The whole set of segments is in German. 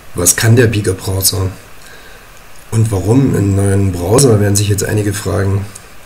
Was kann der Beaker-Browser? Und warum einen neuen Browser, werden sich jetzt einige fragen.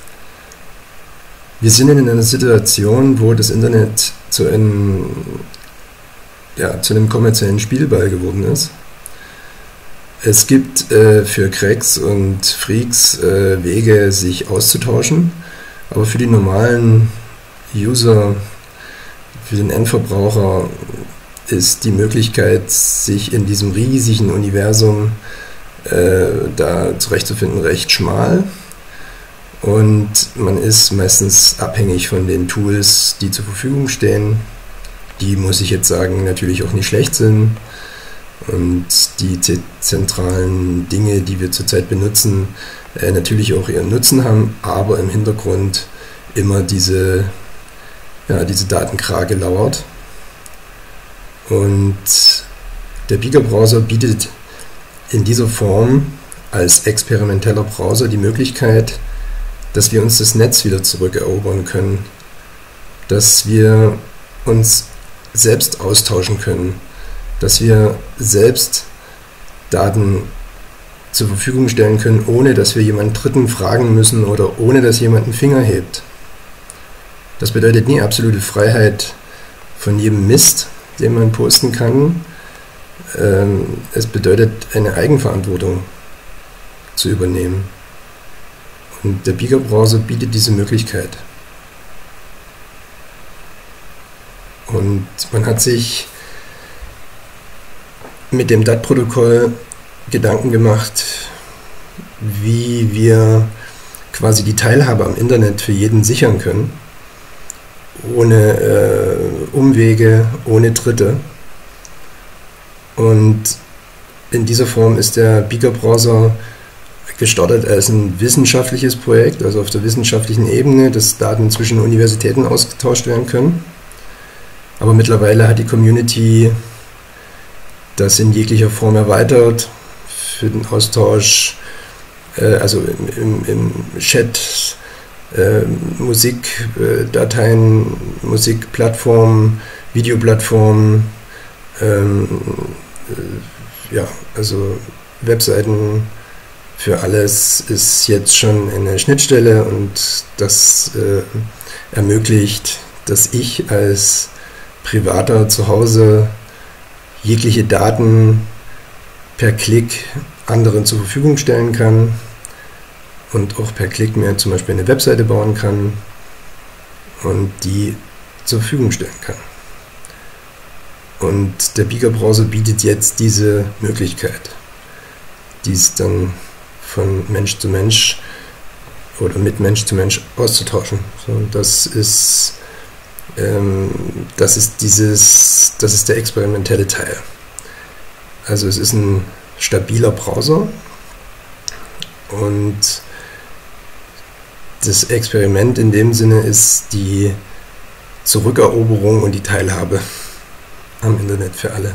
Wir sind in einer Situation, wo das Internet zu einem kommerziellen Spielball geworden ist. Es gibt für Cracks und Freaks Wege, sich auszutauschen, aber für die normalen User, für den Endverbraucher ist die Möglichkeit, sich in diesem riesigen Universum da zurechtzufinden, recht schmal. Und man ist meistens abhängig von den Tools, die zur Verfügung stehen, die, muss ich jetzt sagen, natürlich auch nicht schlecht sind. Und die zentralen Dinge, die wir zurzeit benutzen, natürlich auch ihren Nutzen haben, aber im Hintergrund immer diese Datenkrake lauert. Und der Beaker-Browser bietet in dieser Form als experimenteller Browser die Möglichkeit, dass wir uns das Netz wieder zurückerobern können, dass wir uns selbst austauschen können, dass wir selbst Daten zur Verfügung stellen können, ohne dass wir jemanden Dritten fragen müssen oder ohne dass jemand einen Finger hebt. Das bedeutet nie absolute Freiheit von jedem Mist, den man posten kann. Es bedeutet eine Eigenverantwortung zu übernehmen. Und der Beaker-Browser bietet diese Möglichkeit. Und man hat sich mit dem DAT-Protokoll Gedanken gemacht, wie wir quasi die Teilhabe am Internet für jeden sichern können, ohne Umwege, ohne Dritte. Und in dieser Form ist der Beaker-Browser gestartet als ein wissenschaftliches Projekt, also auf der wissenschaftlichen Ebene, dass Daten zwischen Universitäten ausgetauscht werden können. Aber mittlerweile hat die Community das in jeglicher Form erweitert für den Austausch, also im Chat, Musikdateien, Musikplattformen, Videoplattformen, also Webseiten, für alles ist jetzt schon eine Schnittstelle und das ermöglicht, dass ich als Privater zu Hause jegliche Daten per Klick anderen zur Verfügung stellen kann und auch per Klick mir zum Beispiel eine Webseite bauen kann und die zur Verfügung stellen kann. Und der Beaker-Browser bietet jetzt diese Möglichkeit, dies dann von Mensch zu Mensch oder mit Mensch zu Mensch auszutauschen. So, das ist der experimentelle Teil. Also es ist ein stabiler Browser und das Experiment in dem Sinne ist die Zurückeroberung und die Teilhabe am Internet für alle.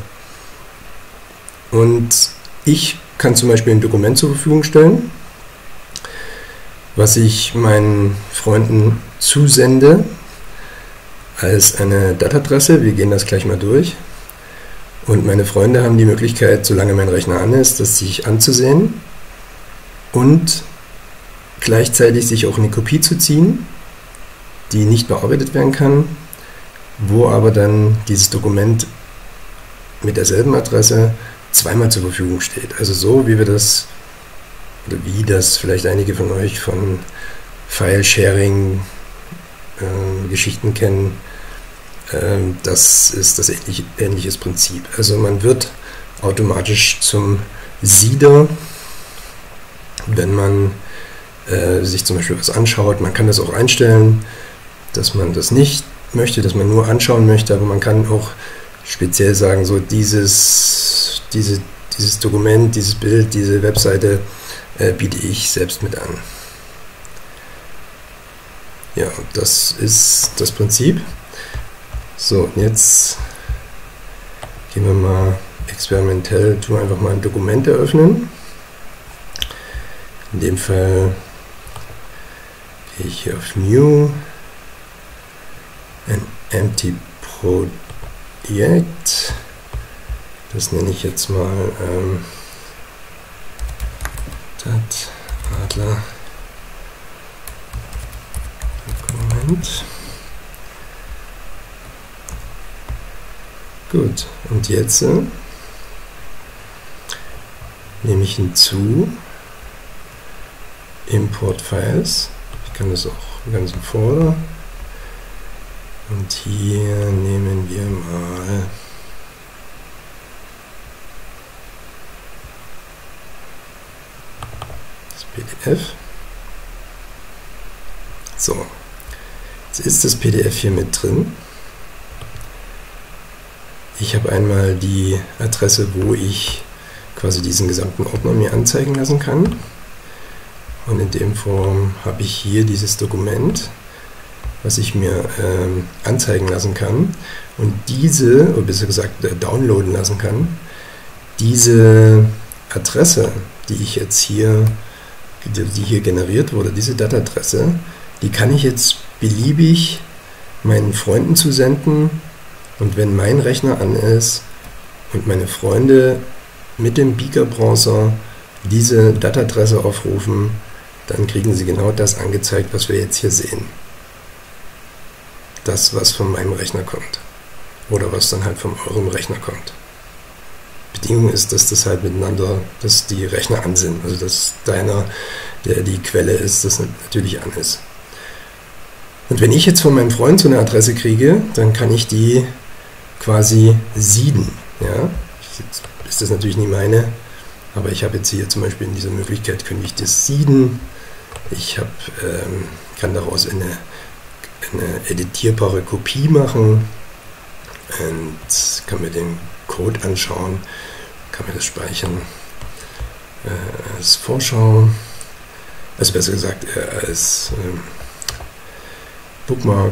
Und ich kann zum Beispiel ein Dokument zur Verfügung stellen, was ich meinen Freunden zusende als eine DAT-Adresse. Wir gehen das gleich mal durch. Und meine Freunde haben die Möglichkeit, solange mein Rechner an ist, das sich anzusehen und gleichzeitig sich auch eine Kopie zu ziehen, die nicht bearbeitet werden kann, wo aber dann dieses Dokument mit derselben Adresse zweimal zur Verfügung steht. Also so, wie das vielleicht einige von euch von File-Sharing-Geschichten kennen, das ist das ähnliches Prinzip. Also man wird automatisch zum Seeder, wenn man sich zum Beispiel was anschaut. Man kann das auch einstellen, dass man das nicht möchte, dass man nur anschauen möchte, aber man kann auch speziell sagen, so dieses Dokument, dieses Bild, diese Webseite biete ich selbst mit an. Ja, das ist das Prinzip. So, jetzt gehen wir mal experimentell, tun wir einfach mal ein Dokument eröffnen. In dem Fall gehe ich hier auf New, ein Empty Project Das nenne ich jetzt mal Dat Adler Dokument. Gut, und jetzt nehme ich hinzu Import Files. Ich kann das auch im ganzen Folder. Und hier nehmen wir mal das PDF. So, jetzt ist das PDF hier mit drin. Ich habe einmal die Adresse, wo ich quasi diesen gesamten Ordner mir anzeigen lassen kann. Und in dem Form habe ich hier dieses Dokument, was ich mir anzeigen lassen kann. Und diese, oder besser gesagt downloaden lassen kann, diese Adresse, die ich jetzt hier, die hier generiert wurde, diese DAT-Adresse, die kann ich jetzt beliebig meinen Freunden zusenden. Und wenn mein Rechner an ist und meine Freunde mit dem Beaker-Browser diese DAT-Adresse aufrufen, dann kriegen sie genau das angezeigt, was wir jetzt hier sehen. Das, was von meinem Rechner kommt. Oder was dann halt von eurem Rechner kommt. Bedingung ist, dass das halt miteinander, dass die Rechner an sind. Also dass deiner, der die Quelle ist, das natürlich an ist. Und wenn ich jetzt von meinem Freund so eine Adresse kriege, dann kann ich die quasi seeden. Ja? Jetzt ist das natürlich nie meine, aber ich habe jetzt hier zum Beispiel in dieser Möglichkeit, könnte ich das seeden. Ich kann daraus eine editierbare Kopie machen und kann mir den Code anschauen, kann mir das speichern als Vorschau, also besser gesagt als Bookmark.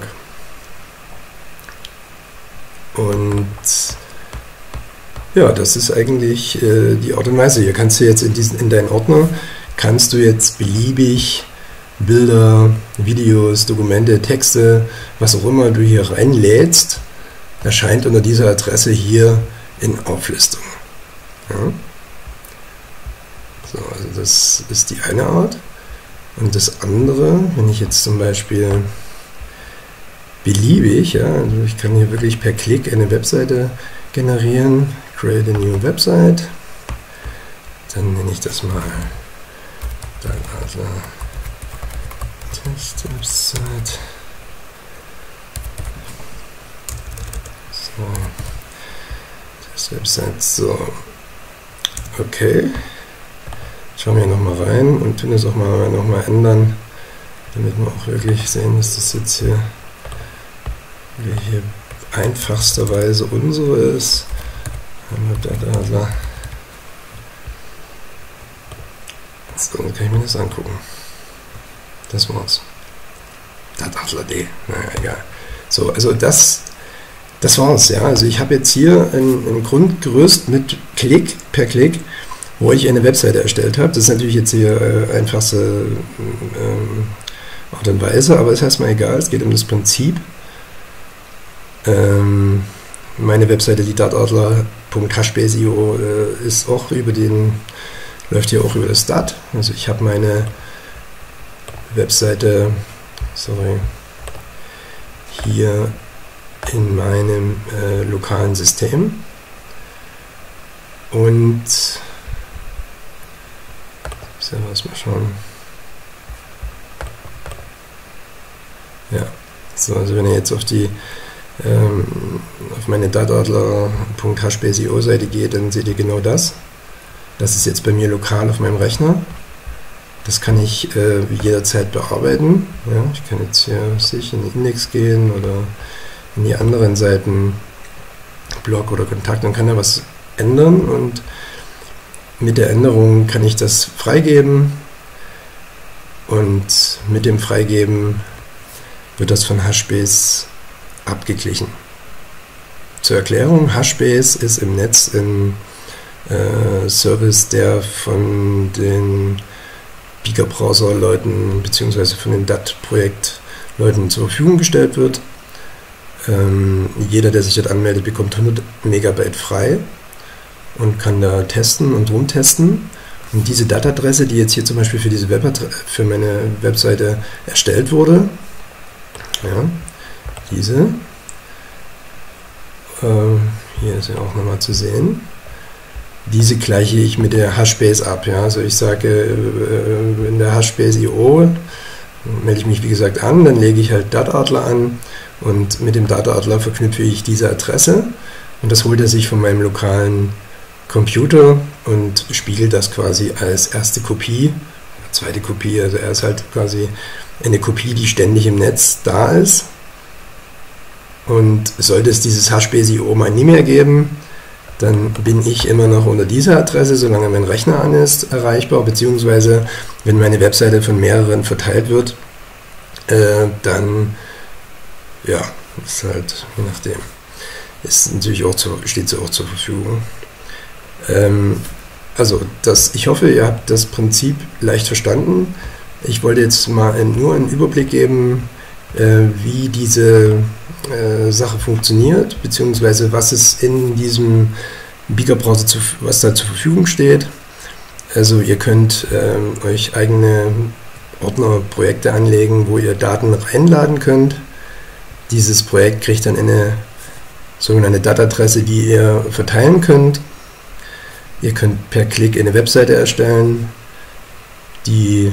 Und ja, das ist eigentlich die Art und Weise. Hier kannst du jetzt in deinen Ordner, kannst du jetzt beliebig Bilder, Videos, Dokumente, Texte, was auch immer du hier reinlädst, erscheint unter dieser Adresse hier in Auflistung. Ja? So, also das ist die eine Art. Und das andere, wenn ich jetzt zum Beispiel beliebig, ja, also ich kann hier wirklich per Klick eine Webseite generieren, create a new website, dann nenne ich das mal Test-Website. So, Test-Website, so, okay, schauen wir nochmal rein und tun es auch nochmal ändern, damit wir auch wirklich sehen, dass das jetzt hier einfachsterweise unsere ist. So, dann kann ich mir das angucken. Das war's. DAT-Adler.de. Naja, egal. So, also das war's, ja. Also ich habe jetzt hier ein Grundgerüst mit per Klick, wo ich eine Webseite erstellt habe. Das ist natürlich jetzt hier einfachste Art und Weise, aber ist erstmal egal. Es geht um das Prinzip. Meine Webseite, die datadler.hbase.io, ist auch läuft hier auch über das DAT. Also ich habe meine Webseite, hier in meinem lokalen System. Und selber mal schauen. Ja, so, also wenn ihr jetzt auf meine datadler.hbase.io Seite geht, dann seht ihr genau das. Das ist jetzt bei mir lokal auf meinem Rechner. Das kann ich jederzeit bearbeiten. Ja, ich kann jetzt hier in den Index gehen oder in die anderen Seiten, Blog oder Kontakt, und kann da was ändern, und mit der Änderung kann ich das freigeben, und mit dem Freigeben wird das von Hbase abgeglichen. Zur Erklärung, Hbase ist im Netz ein Service, der von den Beaker-Browser-Leuten bzw. von den DAT-Projekt-Leuten zur Verfügung gestellt wird. Jeder, der sich dort anmeldet, bekommt 100 Megabyte frei, und kann da testen und rumtesten. Und diese DAT-Adresse, die jetzt hier zum Beispiel für meine Webseite erstellt wurde, ja, diese, hier ist ja auch nochmal zu sehen, diese gleiche ich mit der Hashbase ab. Ja? Also ich sage, in der Hashbase.io melde ich mich wie gesagt an, dann lege ich halt DAT-Adler an und mit dem DAT-Adler verknüpfe ich diese Adresse und das holt er sich von meinem lokalen Computer und spiegelt das quasi als erste Kopie, zweite Kopie, also er ist halt quasi eine Kopie, die ständig im Netz da ist. Und sollte es dieses Hashbase.io mal nie mehr geben, dann bin ich immer noch unter dieser Adresse, solange mein Rechner an ist, erreichbar, beziehungsweise wenn meine Webseite von mehreren verteilt wird, dann, ja, ist halt, je nachdem, ist natürlich auch steht sie auch zur Verfügung. Also, ich hoffe, ihr habt das Prinzip leicht verstanden. Ich wollte jetzt mal nur einen Überblick geben, wie diese Sache funktioniert, beziehungsweise was es in diesem Beaker-Browser was da zur Verfügung steht. Also ihr könnt euch eigene Ordner, Projekte anlegen, wo ihr Daten reinladen könnt. Dieses Projekt kriegt dann eine sogenannte DAT-Adresse, die ihr verteilen könnt. Ihr könnt per Klick eine Webseite erstellen, die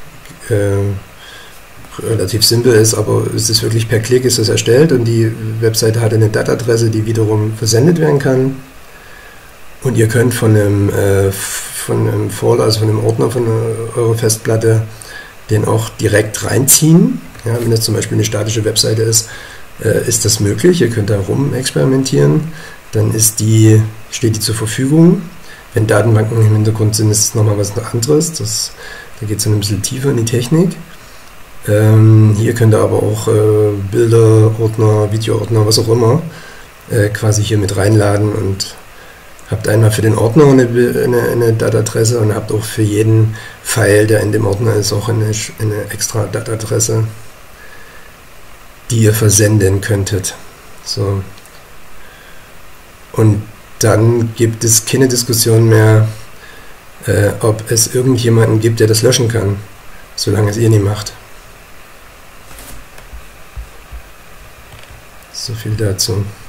relativ simpel ist, aber es ist wirklich per Klick ist das erstellt und die Webseite hat eine DAT-Adresse, die wiederum versendet werden kann. Und ihr könnt von einem Folder, also von einem Ordner von eurer Festplatte, den auch direkt reinziehen. Ja, wenn das zum Beispiel eine statische Webseite ist, ist das möglich. Ihr könnt da rum experimentieren. Dann steht die zur Verfügung. Wenn Datenbanken im Hintergrund sind, ist es nochmal was anderes. Da geht es dann ein bisschen tiefer in die Technik. Hier könnt ihr aber auch Bilder, Ordner, Videoordner, was auch immer, quasi hier mit reinladen und habt einmal für den Ordner eine DAT-Adresse und habt auch für jeden File, der in dem Ordner ist, auch eine extra DAT-Adresse, die ihr versenden könntet. So. Und dann gibt es keine Diskussion mehr, ob es irgendjemanden gibt, der das löschen kann, solange es ihr nicht macht. So viel dazu.